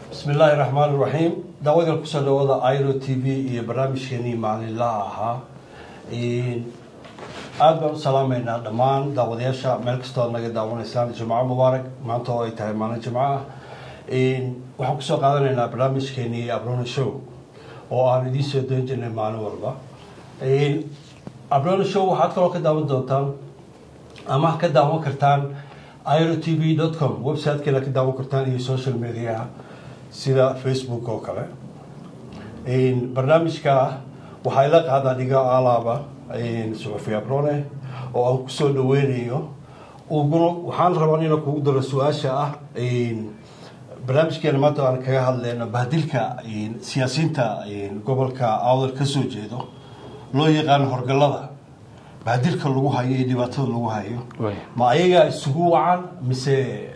بسم الله الرحمن الرحيم دعوة الكسر دعوة ايرو تي في برنامج شيني مع الله ها أبو سلامنا دمان دعوة يشا ملكستون نجد دعوة الإسلام جمعة مبارك ما أنتوا يتهم معنا جمعة وحكسو قادنا برنامج شيني أبرون شو وأنا دي سيدنا جن معنا والله أبرون شو حتى لو كدعوة دوتان أما كدعوة كرتان airotv.com ويب سايت كده كدعوة كرتان هي سوشيال ميديا sida Facebook oo kale barnaamijka waxa la qaadaa dhiga alaaba suufi abrone oo aan ku soo dhaweynayo waxaan rabaa inaan kugu daro su'aasha ah barnaamijkeena maanta aan kaga hadlayno bahdilka siyaasiyiinta gobolka awdal ka soo jeedo loo yaqaan horgalada bahdilka lagu hayo iyo dhibaatada lagu hayo ma ayaga isugu wacan mise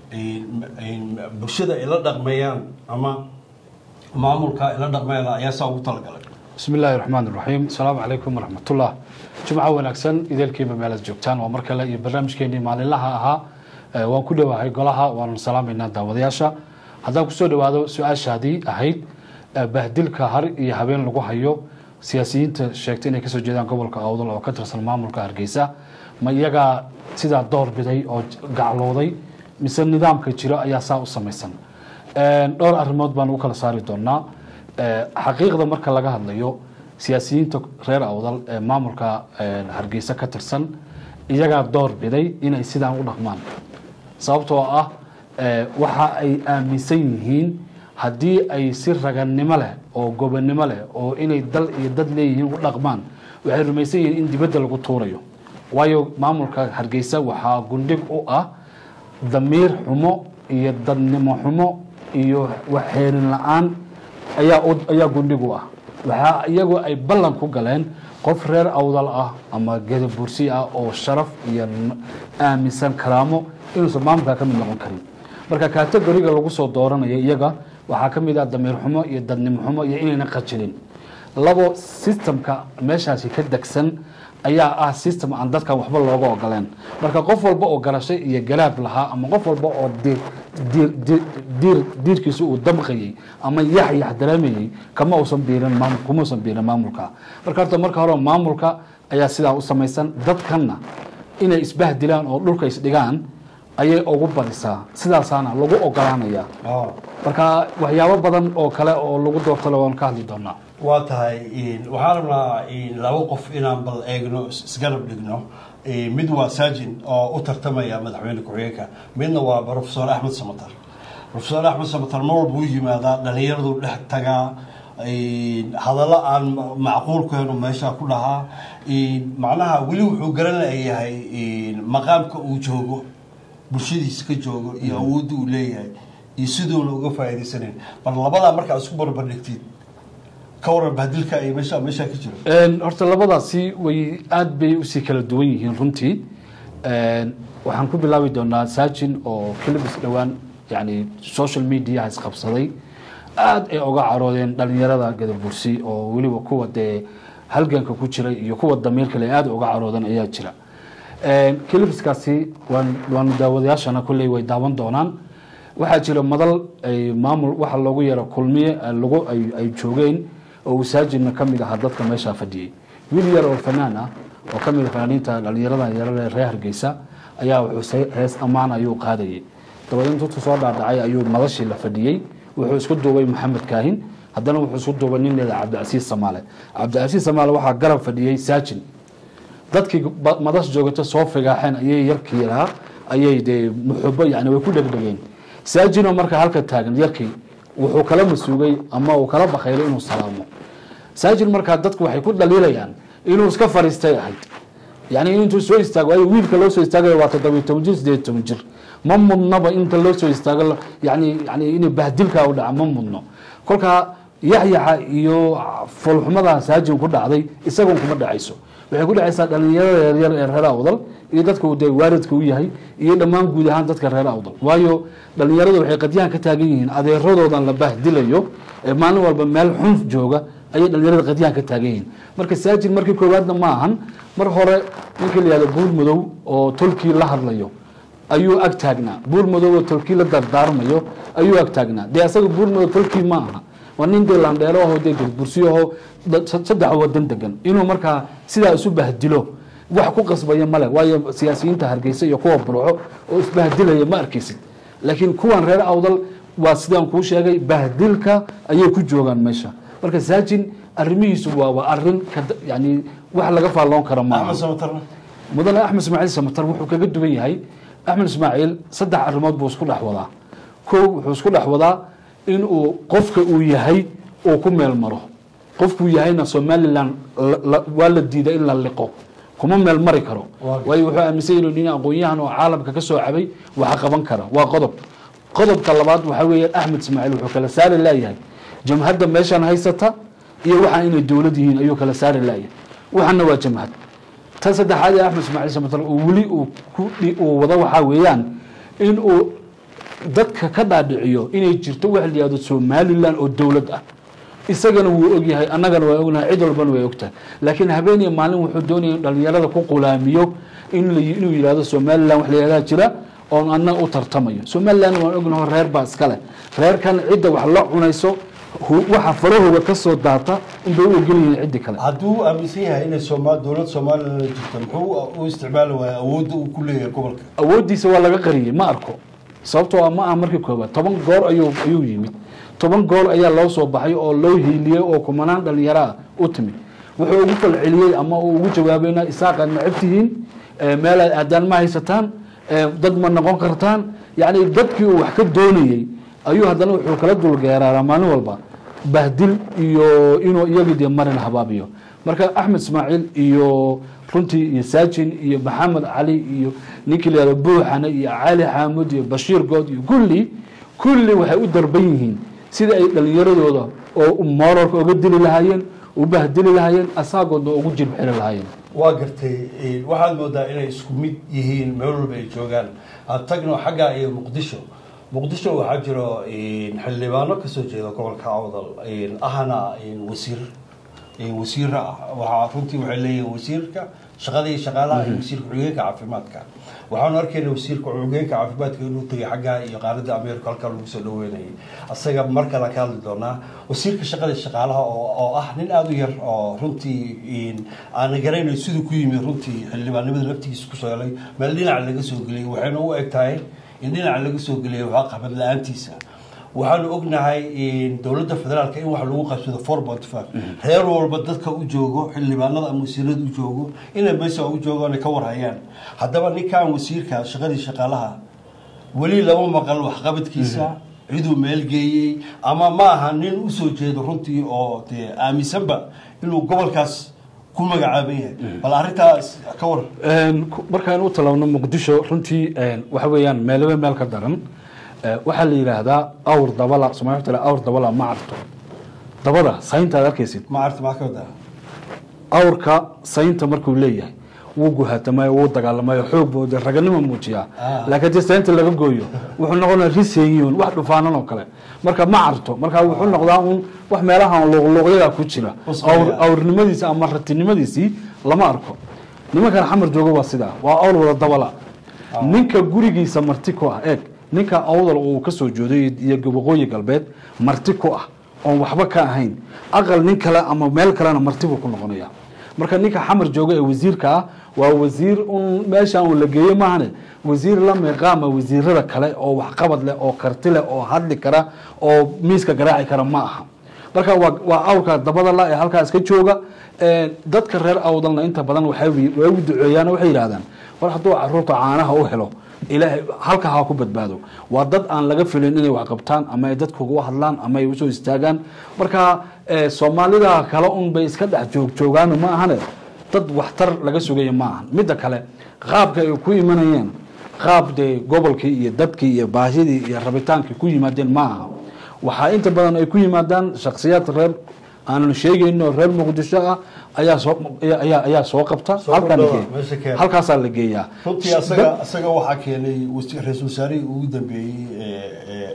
bulshada ila dhaqmayaan ama maamulka ila dhaqmayaan ayaa soo ugu talagalay bismillaahir rahmaanir rahiim assalaamu alaykum warahmatullaah jumca wanaagsan idilkiiba meelad joogtaan waa markale iyo barnaamijkeeni maalinlaha ahaa waan ku dhawahay golaha waan salaameynaa daawadayaasha haddaan ku soo dhawaado su'aashaadii ahayd bahdilka har iyo habeen lagu hayo siyaasiyiinta sheegtay inay ka soo jeedaan gobolka awdal oo ka tirsan maamulka Hargeysa ma iyaga sida door biday oo gaclooday mise nidaamka jira ayaa saa u samaysan dhowr arrimood baan u kala saari doonaa xaqiiqda marka laga hadlayo siyaasiyiinta reer awdal ee maamulka Hargeysa ka tirsan iyaga door biday inay sidaan u dhaqmaan sababtoo ah waxa ay aaminsan yihiin haddii ay si raganimo leh oo gobonnimo leh oo inay dal iyo dad leeyihiin u dhaqmaan waxay rumaysan yihiin in dibadda lagu tuurayo waayo maamulka Hargeysa waxaa gundhig u ah damiir xumo iyo dadnimo xumo iyo waxeerin la'aan ayaa gundhigu ah waxa iyagu ay ballan ku galeen qof reer awdal ah ama gedo bursi ah oo sharaf iyo aaminsan karaamo inuu maamulka ka mid noqon karin marka kategoriga lagu soo dooranayo iyaga waxa ka mid ah damiir xumo iyo dadnimo xumo iyo inayna qajilin labo systemka meeshaasi ka dagsan ayaa ah system aan dadka waxba looga ogoleen marka qof walba oo garashay iyo galaab lahaa ama qof walba oo diirkiisu uu damqayay ama yaxyax dareemayay kama uusan biirin maamulka marka hore maamulka ayaa sidaa u samaysan dadkana inay isbahdilaan oo dhulka isdhigaan ayay ugu badisaa sidaasaana lagu ogolaanaya marka waxyaabo badan oo kale oo lagu doorto waan ka hadli doonaa waa tahay waxaan rabnaa laba qof inaan bal eegno isgarab dhigno mid waa saajin oo u tartamaya madaxweyne ku-xigeenka midna waa professor Axmed Samatar professor Axmed Samatar mar walba uu yimaadaa dhalinyaradu dhex tagaa hadallo aan macquul ku ahayn meesha ku dhahaa macnaha weli wuxuu garan leeyahay maqaamka uu joogo bulshadiisa ka joogo iyo awoodda uu leeyahay iyo sidoona uga faa'iideysaneen bal labadaa markaa isku barbar dhigtid كورن بهدلك أي مشا كتير. هرت لبضاسي ويأد بي وسي كلا دوين هين رنتي وحنكون بلاوي دونا ساجن أو كل بس دوان يعني سوشيال ميديا هاي خبصدي أد أوجع عروضين دلني يرى كده برسي أو ولي وقوة ده هلجن كوتشري يقوة الضمير كله أد أوجع عروضين أيها تشرا. كل بس كاسي وان داودياش أنا كله ويداون دونان واحد يلو مدل أي مامل واحد لوجو يرى كلمية اللوجو أي شوجين oo saajina kamid ah dadka meesha fadhiyay wiil yar oo fanaana oo kamid ah fanaaniinta dhalinyarada reer Hargeysa ayaa wuxuu hees amaan ayuu qaadayay dabadii intuu soo dhaadhacay ayuu madashii la fadhiyay wuxuu isku duubay Maxamed Kaahin haddana wuxuu isku duubay nin leeyahay Cabdi Samaale waxa garab fadhiyay saajin dadkii madash joogto soo figaaxeen ayay yarkii lahaa ayay muxubbo yani way ku dhagdhageen saajino marka halka taagan yarkii wuxuu kala masuugay ama uu kala baqayay inuu salaamo saajin marka dadku waxay ku dhaliilayaan inuu iska fariistay ahayd yani intuu soo istaago ay wiilka loo soo istaagay waa 17 jir 18 jir ma mudnaba inta loo soo istaago yani inay bahdilka u dhaca ma mudno kolka yaxyaxa iyo fulxumada saajin ku dhacday isagoon kuma dhacayso waxay ku dhacaysaa dhalinyarada yar ee reer awdal iyo dadka uu waaridka u yahay iyo dhammaan guud ahaan dadka reer awdal waayo dhalinyaradu waxay qadiyaan ka taagan yihiin adeeradoodan la bahdilayo ee maalin walba meel xun jooga ayay dhalinyarada qadiyaan ka taagan yihiin marka saajin markii koowaadna ma ahan mar hore ninkii la yiraahdo buul madow oo tulkii la hadlayo ayuu ag taagnaa buur madow tolkii la dardaarmayo ayuu ag taagnaa dee asaga buur madow tolkii ma aha waa nin dee landheero ahoo dee bursiyaho saddex wadan degan inuu markaa sidaa isu bahdilo wax ku qasbaya male waayo siyaasiyiinta hargeysa iyo kuwa burco oo isbahdilaya ma arkaysid laakiin kuwan reer awdal waa sidaan kuu sheegay bahdilka ayay ku joogaan meesha marka saajin arrimihiisu waa arrin yani wax laga faalloon kara maaha mudane axmed ismaaciil samatar wuxuu kaga duwan yahay axmed ismaaciil saddex arrimood buu isku dhex wadaa kow wuxuu isku dhex wadaa inuu qofka uu yahay uu ku meel maro qofkuu yahayna somalilan waa la diiday in la liqo kuma meel mari karo waayo wuxuu aaminsan inuu nin aqoon-yahan oo caalamka ka soo cabay waxa qaban kara waa qodobka labaad waxaa weeye axmed ismaaciil wuxuu kala saari leeyahay jamhadda meeshan haysata iyo waxaan inay dowlad yihiin ayuu kala saari leeyahay waxana waa jamhad tan saddexaad ee axmed ismaaciil samatar uu weli uu wado waxaa weeyaan in uu dadka ka dhaadhiciyo inay jirto wax la yihahdo somalilan oo dowlad ah isagana wuu ogyahay annagana waa ognahay cid walbana way ogtahay laakiin habeen iyo maalin wuxuu doonaya in dhalinyarada ku qulaamiyo inuu yidhahdo somalilan wax la yihahdaa jira oon annaga u tartamayo somalilan waan ognaho reer baa iskale reerkan cidda wax la cunayso waxa farahooga ka soo daata inbay u ogolyihiin ciddi kale hadduu aaminsan yahay inay dowlad somalilan jirto muxuu u isticmaali waaya awoodda uu ku leeyahay gobolka awooddiisa waa laga qariyey ma arko sababtoo ma aha markii koobaad 10 goor ayuu yimid 10 goor ayaa loo soo baxay oo loo hiiliyey oo kumanaan dhalinyaro u timid wuxuu ugu falceliyey ama uu ugu jawaabayna isaaqan ma cabtihiin meel aadaan ma haysataan dad ma noqon kartaan yani dadkii uu wax ka doonayay ayuu haddana wuxuu kala dulgeeraaraa maalin walba bahdil iyo inuu iyagii dee marin habaabiyo marka axmed ismaaciil iyo runtii iyo saajin iyo maxamed cali iyo ninkii la yihahdo buuxane iyo cali xaamud iyo bashiir good iyo kulli waxay u darban yihiin sida ay dhalinyaradooda oo moorarka uga dili lahaayeen u bahdili lahaayeen asaagoodna ugu jirb xiri lahaayeen waa gartay waxaad moodaa inay isku mid yihiin meel walba ay joogaan tagno xagga iyo muqdisho waxaa jiro xildhibaano kasoo jeeda gobolka awdal ahna wasiir waxaa runtii waxay leeyihiin wasiirka shaqada iyo shaqaalaha iyo wasiirka ku-xigeenka caafimaadka waxaanu arkayna wasiirka ku-xigeenka caafimaadka inuu tagay xagga iyo qaaradda ameerika halkaa lagu soo dhaweynayay asaga mar kale ka hadli doonaa wasiirka shaqada iyo shaqaalaha oo ah nin aada u yar oo runtii aana garanayo siduu ku yimi runtii xildhibaannimada laftigiisa kusoo helay meel dhinaca laga soo geliyay waxayna u eg tahay in dhinaca laga soo geliyay waxaa qabad la-aantiisa waxaanu ognahay dowladda federaalka in wax lagu qabsado 4.5 reer walba dadka u joogo xildhibaanada ama wasiirada u joogo inay meesha u joogaan ka warhayaan haddaba ninkan wasiirka shaqadii shaqaalaha weli lama maqal waxqabadkiisa ciduu meel geeyey ama ma aha nin u soo jeedo runtii oo dee aaminsanba inuu gobolkaas ku magacaaban yahay bal arrintaas ka war markaan u talaabno muqdisho runtii waxa weeyaan meelaba meel ka daran waxaa la yiraahdaa awr dabala Soomaaliya awr dabala ma arto dabada saynta arkaysid ma arto ma ka wada awrka saynta markuu leeyahay wuu guhaatamayo wuu dagaalamayo xoog booda raganimo muujiya laakiin saynta laga gooyo wuxuu noqonayaa riseeyeen wax dhufaanan oo kale marka ma arto marka wuxuu noqdaa wax meelaha luqluqyada ku jira awrnimadiisa ama ratinimadiisi lama arko nimankan xamar joogo waa sida waa awr wada dabala ninka gurigiisa marti ku ah ninka awdal uu ka soo jooday iyo gobaqooyi galbeed marti ku ah oo waxba ka ahayn aqal nin kale ama meel kalena marti buu ku noqonaya marka ninka xamar jooga ee wasiirka ah waa wasiir meeshan uu la geeyay maahane wasiir la meeqaama wasiirada kale oo wax qabad leh oo karti leh oo hadli kara oo miiska garaaci kara ma aha marka waa awrka dabada la ee halka iska jooga dadka reer awdalna inta badan waxay u duceeyaan waxay yiraahdaan war hadduu caruurta caanaha u helo ilaahay halka ha ku badbaado waa dad aan laga filin inay wax qabtaan ama ay dadku uga hadlaan ama ay u soo istaagaan marka Soomaalida kale bay iska dhex joogaan ma ahane dad waxtar laga sugayo ma ahan midda kale qaabka ay ku imanayeen qaabde gobolkii iyo dadkii iyo baahidii iyo rabitaankii ku yimaadeen ma aha waxa inta badan ay ku yimaadaan shakhsiyaad reer aanan sheegayno reer muqdisho ah ayaa soo qabta halkaas la geeyaa runtii asaga waxa keenay ra'iisul wasaarihii ugu dambeeyay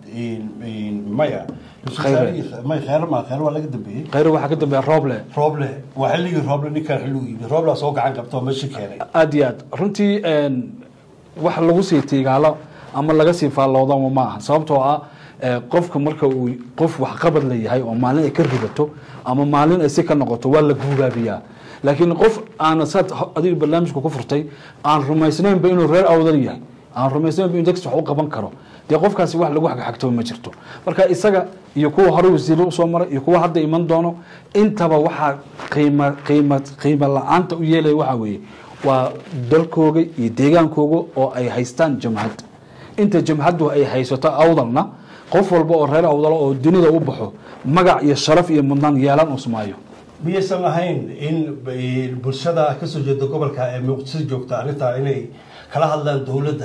maya khayr waa laga dambeeyay khayr waxa ka dambeeyay rooble waa xilligii rooble ninkan xilligii rooble soo gacan qabto meesha keenay aad runtii wax lagu sii tiigaalo ama laga sii faalloodo ma aha sababtoo ah qofka marka uu qof wax qabad leeyahay oo maalin ay ka ridato ama maalin ay si ka noqoto waa la guubaabiyaa laakiin qof aan sad adiga barnaamijku ku furtay aan rumaysnayn ba inuu reer awdal yahay aan rumaysnayn ba inuu dadka wax u qaban karo dee qofkaasi wax lagu xagxagto ma jirto marka isaga iyo kuwa hore wasiiro u soo maray iyo kuwa hadda iman doono intaba waxa qiimo la'aanta u yeelay waxa weeye waa dalkooga iyo deegaankooga oo ay haystaan jamhad inta jamhadu ay haysato awdalna qof walba oo reer awdal oo dunida u baxo magac iyo sharaf iyo mudnaan yeelan usmaayo miyaysan ahayn in bulshada ka soo jeeda gobolka ee muqdisho joogta arrintaa inay kala hadlaan dowladda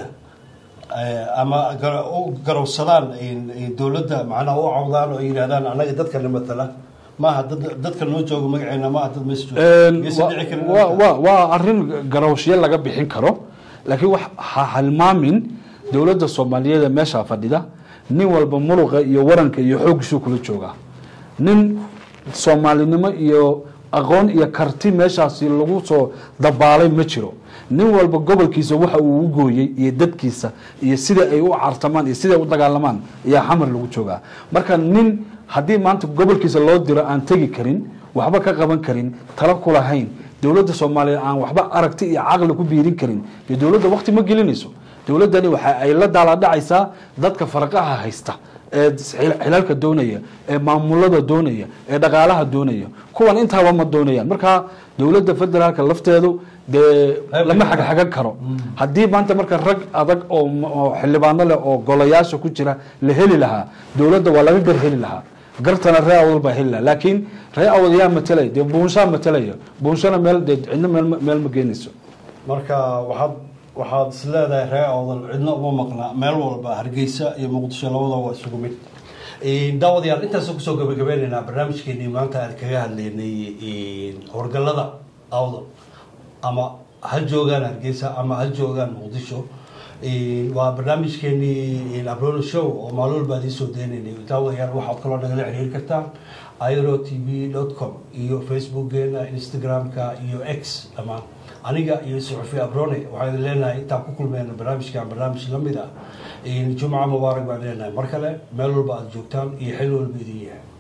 ama garowsadaan dowladda macnaha u cawdaan oo yidhahdaan annaga dadkana matala maaha dadka noo jooga magaceena maaha dad meesha jooga waa arrin garowshyo laga bixin karo laakiin wax ha halmaamin dowladda soomaaliyeed meesha fadhida nin walba muruqa iyo waranka iyo xooggiisu kula jooga nin Soomaalinimo iyo aqoon iyo karti meeshaasi lagu soo dabaalay ma jiro nin walba gobolkiisa waxa uu u gooyay iyo dadkiisa iyo sida ay u cartamaan iyo sida ay u dagaalamaan ayaa xamar lagu joogaa marka nin haddii maanta gobolkiisa loo diro aan tegi karin waxba ka qaban karin tala ku lahayn dowladda Soomaaliya aan waxba aragti iyo caqli ku biirin karin iyo dowladda waqti ma gelinayso dowladdani waxa ay la daaladhacaysaa dadka farqaha haysta xilalka doonaya maamulada doonaya dhaqaalaha doonaya kuwan intaaba ma doonayaan marka dowladda federaalka lafteedu lama xagaxagan karo haddii maanta marka rag adag oo xildhibaano leh oo golayaasha ku jira la heli lahaa dowladda waa laga gar heli lahaa gartana reer awdal baa heli lahaa laakiin reer awdal yaa matalay dee buunshaa matalaya buunshana meel cidna meel ma geenayso marka waxaad is leedahay reer awdal cidna uma maqnaa meel walba hargeysa iyo muqdisho labadaba waa isugu mid daawadayaal intaas kusoo gabagabeynaynaa barnaamijkeenii maanta aan kaga hadlaynay howlgallada awdal ama ha joogaan hargeysa ama ha joogaan muqdisho waa barnaamijkeenii Abrone Show oo maalin walba idin soo deenaynay daawadayaal waxaad kaloo nagala xiriiri kartaan airotv.com iyo facebookgeena instagramka iyo x ama aniga iyo suxufi Abrone waxaan leenahay intaan ku kulmayno barnaamij lamid ah jumca mubaarak baan leenahay mar kale meel walba aad joogtaan iyo xil walba idin yahay